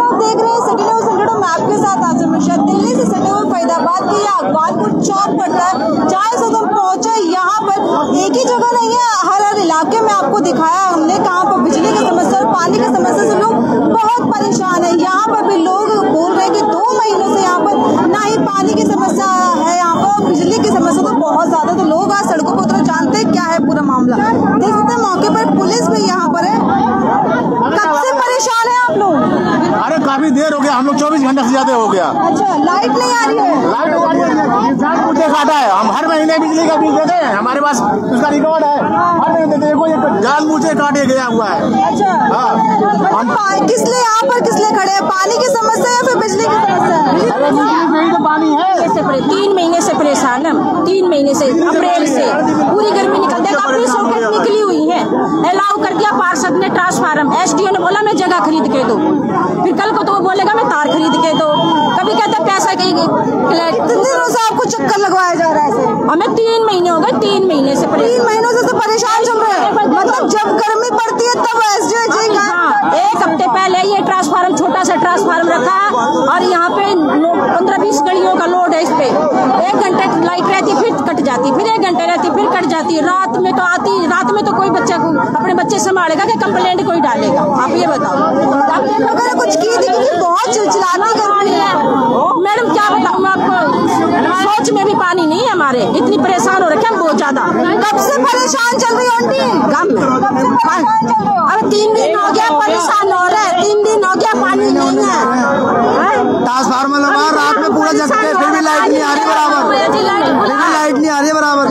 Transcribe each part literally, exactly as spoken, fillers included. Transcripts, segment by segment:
आप देख रहे हैं सिटी न्यूज हंड्रेड में आपके साथ आजम मिश्रा। दिल्ली से सटे हुए फरीदाबाद के यहाँ अकबारपुर चौक पड़ता है, जहाँ से तुम पहुंचे यहाँ पर एक ही जगह नहीं है, हर हर इलाके में आपको दिखाया हमने कहाँ पर बिजली की समस्या और पानी की समस्या से लोग बहुत परेशान है। यहाँ पर भी लोग बोल रहे हैं कि दो महीनों से यहाँ पर ना ही पानी की समस्या है, यहाँ पर बिजली की समस्या तो बहुत ज्यादा। तो लोग आज सड़कों पर उतरे, जानते हैं क्या है पूरा मामला। देख सकते हैं मौके पर पुलिस भी यहाँ पर है। कब से परेशान है आप लोग? अरे काफी देर हो गया, हम लोग चौबीस घंटे से ज्यादा हो गया। अच्छा, लाइट नहीं आ रही है? लाइट आ रही है, जान मुझे काटा है। हम हर महीने बिजली का बिल देते हैं, हमारे पास उसका रिकॉर्ड है, हर महीने देते हैं। जान मुझे काटे गया हुआ है। अच्छा, हम किस लिए यहाँ पर किस लिए खड़े हैं? पानी की समस्या या फिर बिजली की समस्या? तो पानी है। तीन महीने से परेशान हम, तीन महीने से अप्रैल से पूरी गर्मी निकलते काफी सॉकेट निकली हुई है। अलाउ कर दिया पार्षद ने ट्रांसफार्म, एसडीओ ने बोला मैं जगह खरीद के दो, फिर कल को तो वो बोलेगा मैं तार खरीद के दो, कभी कहते पैसा कहीं। कितने दिनों से आपको चक्कर लगवाया जा रहा है? हमें तीन महीने हो गए, तीन महीने से तीन महीनों से तो परेशान चल रहे हैं। मतलब जब गर्मी पड़ती है तब एसडीओ एक हफ्ते पहले ये ट्रांसफार्म छोटा सा ट्रांसफार्म रखा और यहाँ पे पंद्रह बीस गलियों का लोड है। इस पे एक घंटे लाइट रहती फिर कट जाती, फिर एक घंटे रहती फिर कट जाती। रात में तो आती, रात में तो कोई बच्चा को अपने बच्चे संभालेगा कि कंप्लेंट कोई डालेगा? आप ये बताओ। अगर कुछ की थी क्योंकि बहुत चिलचिलाती गर्मी है मैडम, क्या बताऊँ मैं आपको, सोच में भी पानी नहीं है हमारे, इतनी परेशान हो रखे हम बहुत ज्यादा। कब से परेशान चल रही है आंटी? गाँव में अब तीन दिन हो गया परेशान हो रहा है, तीन दिन हो गया पानी नहीं है। ट्रांसफार्मर लगा रात में पूरा जगते, फिर भी लाइट नहीं आ रही बराबर, लाइट नहीं आ रही बराबर,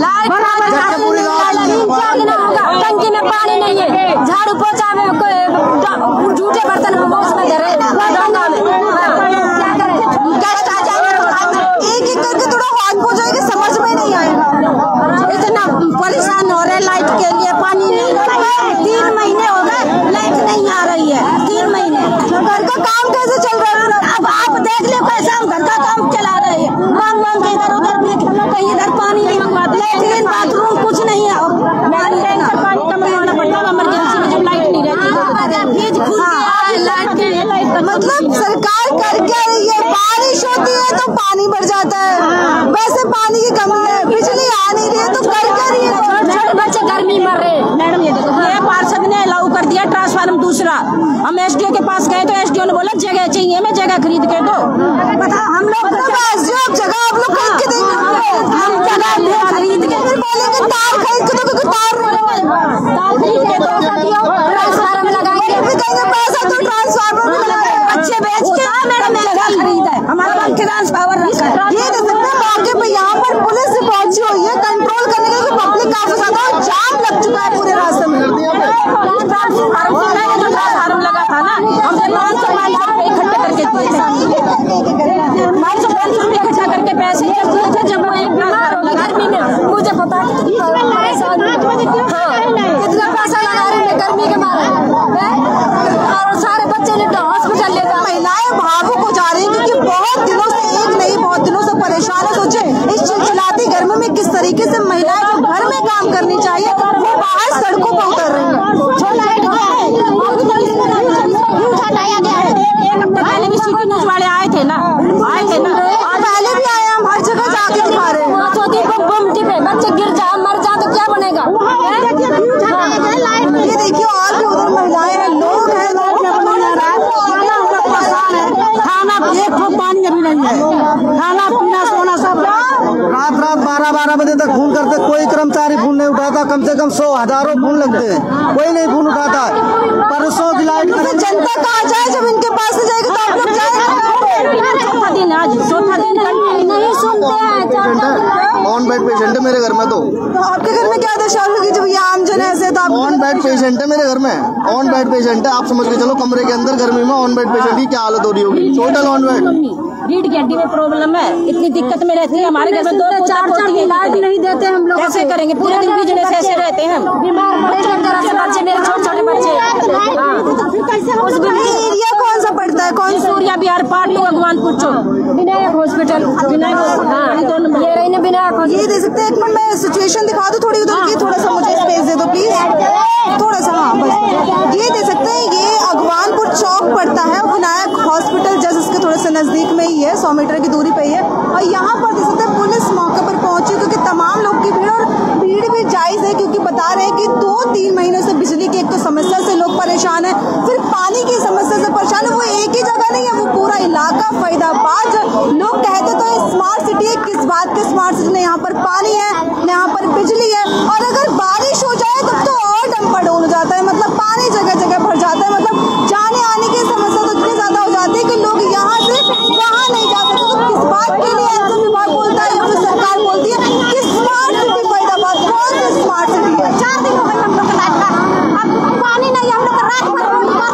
टंकी में पानी नहीं है, झाड़ू पोछा में झूठे बर्तन में उसमें धरे डोंगा में एक एक करके थोड़ा हाथ हो जाएगा, समझ में नहीं आएगा। इतना परेशान हो रहे लाइट के लिए, पानी नहीं। तीन महीने हो गए लाइट नहीं आ रही है, तीन महीने। घर का काम कैसे चल रहा है? अब आप देख ले कैसे हम घर का काम चला रहे हैं, मांग मांग के इधर उधर कहीं इधर पानी नहीं मंगवाते, लेट्रिन बाथरूम कुछ नहीं है। पानी का मंगवाना पड़ता है इमरजेंसी में जब लाइट नहीं रहती। मतलब सरकार कर क्या रही है? बारिश होती है तो पानी बढ़ जाता है, वैसे पानी की कमी है, बिजली आ नहीं रही है तो कर क्या रही है? छोटे छोटे बच्चे गर्मी मर रहे। मैडम ये देखो, ये पार्षद ने अलाउ कर दिया ट्रांसफार्म दूसरा। हम एसडीओ के पास गए तो एसडीओ ने बोला जगह चाहिए, मैं जगह खरीद के दो। बता हम लोग एसडीओ जगह आप लोग खरीद के देंगे, हम जगह खरीद के फिर बोलेंगे तार खरीद के दो, क्योंकि तार तार खरीद के दो, ट्रांसफार्म लगाएंगे, फिर कहेंगे पैसा तो ट्रांसफार्मर में लगाएंगे, अच्छे बेच के मैडम जगह खरीद है, हमारा ट्रांसफार्मर रखा है। ये देख सकते हैं मौके पे यहाँ पर पुलिस भी पहुंची हुई है कंट्रोल करने के लिए। पब्लिक काफी ज्यादा जाम लग चुका है पूरे रास्ते में। जो ट्रांसफार्म लगा था ना, हमने पाँच सौ पाँच सौ रुपये इकट्ठे करके दिए, पाँच सौ पाँच सौ रुपये इकट्ठा करके पैसे जब वो एक गर्मी में मुझे पता कितना पैसा लगा रहे हैं गर्मी के मारे, और सारे बच्चे ने हॉस्पिटल ले जा। महिलाएं भावुक हो जा रही है क्योंकि बहुत दिनों से, एक नहीं बहुत दिनों से परेशान है। सोचे इस चिलचिलाती गर्मी में किस तरीके से महिलाएं जो घर में काम करनी चाहिए वो बाहर सड़कों पर उतर रही है। एक हफ्ते पहले भी सिटी न्यूज वाले आए थे ना, आए थे ना, और पहले भी आए, हम हर जगह जाके दिखा रहे हैं। बच्चे गिर जा मर जा तो क्या बनेगा? ये देखिए और भी उधर महिलाएं हैं, लोग हैं, खाना एक ठोक पानी अभी नहीं है, खाना पीना सोना सब। रात रात बारह बारह बजे तक फोन करते, कोई कर्मचारी फोन नहीं उठाता। कम से कम सौ हजारों फोन लगते हैं, कोई नहीं फोन उठाता। परसों की लाइट जनता कहाँ जाए जब इनके पास नहीं जाएगी तो आप लोग जाएंगे? चौथा दिन आज चौथा दिन नहीं सुनते हैं। ऑन बेड पेशेंट है मेरे घर में। तो आपके घर में क्या दशा होगी जब ये आम जन ऐसे? तो ऑन बेड पेशेंट है मेरे घर में, ऑन बेड पेशेंट है। आप समझ के चलो कमरे के अंदर गर्मी में ऑन बेड पेशेंट की क्या हालत हो रही होगी। टोटल ऑन बेड, रीढ़ की हड्डी में प्रॉब्लम है, इतनी दिक्कत में रहती है। हमारे घर में दो चार चार इलाज नहीं देते हम लोग, कैसे करेंगे? पूरे दिन बिजनेस ऐसे रहते हैं हम, बच्चे मेरे छोटे छोटे बच्चे। एरिया कौन सा पड़ता है? कौन सा? सूर्या बिहार पार्ट टू भगवानपुर चौक, विनायक हॉस्पिटल, विनायक हॉस्पिटल ये रही ना विनायक। ये दे सकते हैं? एक मिनट में सिचुएशन दिखा दो थोड़ी उधर की, थोड़ा सा मुझे स्पेस दे दो प्लीज, थोड़ा सा। हाँ बस ये दे सकते हैं, ये भगवानपुर चौक चौक पड़ता है, विनायक हॉस्पिटल जस्ट इसके थोड़े से नजदीक में ही है, सौ मीटर की दूरी पे ही है। और यहाँ पर देख सकते हैं पुलिस मौके पर पहुंची क्योंकि तमाम लोग की भीड़, और भीड़ भी जायज है क्योंकि बता रहे हैं कि दो तीन महीनों से बिजली की एक तो समस्या से लोग परेशान है, फिर पानी की समस्या से परेशान है। वो एक ही जगह नहीं है, वो पूरा इलाका फरीदाबाद। लोग कहते तो स्मार्ट सिटी है, किस बात की स्मार्ट सिटी? यहाँ पर पानी है, यहाँ पर बिजली है, और अगर बारिश हो जाए तब तो और डंपाडोल हो जाता है, मतलब पानी जगह जगह भर जाता है, मतलब जाने आने की समस्या तो इतनी ज्यादा हो जाती है कि लोग यहाँ से वहाँ नहीं जा सकते। तो किस बात के लिए एनजीटी विभाग बोलता है या फिर सरकार बोलती है कि स्मार्ट सिटी फरीदाबाद? कौन सी स्मार्ट सिटी है? चार दिन हो गए हम लोग का लाइट का, अब पानी नहीं, हम लोग रात भर पानी के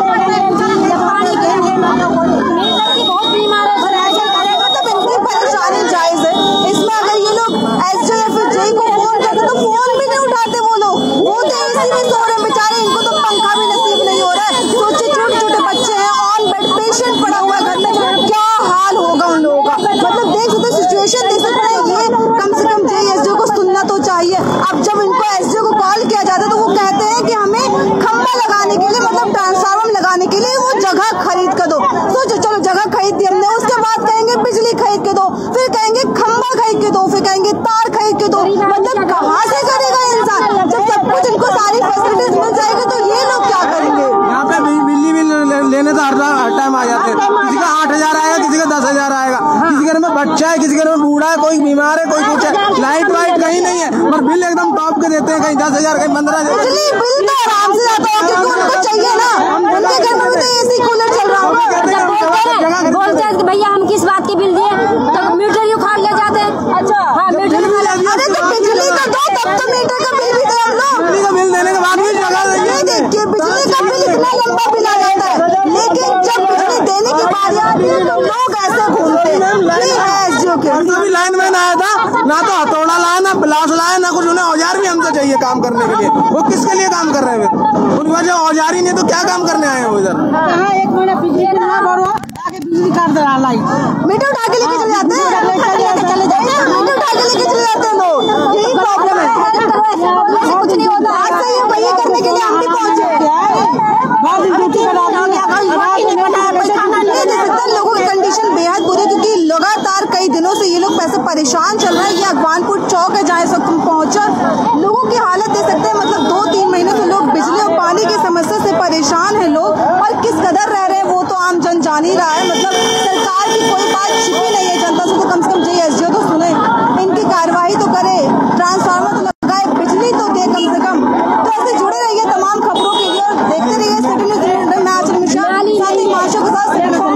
बहुत बीमार है, मतलब इनकी परेशानी जायज है। इसमें अगर ये लोग एसडीओ या फिर जेई को फोन करते तो फोन भी नहीं उठाते वो लोग, वो तो एसी में सो रहे हैं बेचारे, इनको तो पंखा भी नसीब नहीं हो रहा है। सोचिए छोटे छोटे बच्चे हैं, ऑन बेड पेशेंट पड़ा हुआ है घर में, क्या हाल होगा उन लोगों का? मतलब देख सकते सिचुएशन देख सकते हैं, ये कम से कम जेई एसडीओ को सुनना तो चाहिए। अब जब इनको एसडीओ को कॉल किया जाता है तो वो कहते हैं कि हमें खंभा लगाने के लिए, मतलब ट्रांसफार्मर लगाने के लिए वो जगह खरीद कर दो। सोचो, चलो जगह खरीद दी हमने, उसके बाद कहेंगे बिजली खरीद के दो, फिर कहेंगे खंभा खरीद के दो, फिर कहेंगे तार खरीद के दो। मतलब कहाँ से करेगा इंसान? जब सब कुछ इनको सारी फैसिलिटीज मिल जाएगी तो ये लोग क्या करेंगे? यहाँ पे बिजली बिल लेने तो हर टाइम आ जाते हैं, किसी का आठ हजार आएगा, किसी का दस हजार आएगा, किसी घर में बच्चा है, किसी घर में बूढ़ा है, कोई बीमार है, कोई कुछ है, लाइट वाइट कहीं नहीं है, पर बिल एकदम टॉप के देते हैं, कहीं दस हजार कहीं पंद्रह हजार। बिजली बिल तो आराम से जाता है क्योंकि उनको चाहिए ना, उनके घर में भी तो एसी कूलर चल रहा होगा। बोलते हैं कि भैया हम किस बात की बिल दिए, तो मीटर ही उखाड़ ले जाते हैं। अच्छा हाँ, मीटर अरे तो बिजली का दो, तब तो मीटर का बिल भी दे हम लोग। बिजली का बिल देने के बाद भी जगह नहीं, देखिए बिजली का बिल इतना लंबा बिल आ जाता है, लेकिन जब बिजली देने की बारी आती है तो लोग ऐसे घूमते हैं। अभी लाइन मैन आया था, ना तो हथौड़ा लाया, ना प्लास लाया, ना कुछ, उन्हें औजार भी हमसे चाहिए काम करने के लिए। वो किसके लिए काम कर रहे हैं? फिर उनकी वजह औजार ही नहीं तो क्या काम करने आए हैं वो इधर? एक महीना बिजली बिजली काट दे रहा, लाइट मीटर उठा के लेके चले जाते हैं, चले जाते हैं, मीटर उठा के लेके चले जाते हैं लोग। यही प्रॉब्लम है, कुछ नहीं होता। आज से ये वही करने के लिए हम भी पहुंचे। लोगों की कंडीशन बेहद बुरी क्योंकि लगातार कई दिनों से ये लोग पैसे परेशान चल रहे हैं। ये अगवानपुर चौक है जहाँ इस वक्त हम पहुंचा, लोगों की हालत देख सकते हैं, मतलब दो तीन महीनों से लोग बिजली और पानी की समस्या से परेशान है लोग, और किस कदर रह रहे हैं वो तो आम जन जान ही रहा है। मतलब सरकार की कोई बात छिपी नहीं है, जनता से तो कम से कम जेई एसडीओ तो सुने, इनकी कार्रवाई तो करे, ट्रांसफार्मर तो लगाए, बिजली तो दे कम से कम। तो ऐसे जुड़े रहिए तमाम खबरों के लिए और देखते रहिए सिटी न्यूज़। मैं आचल मिश्रा, साथ ही माशो के साथ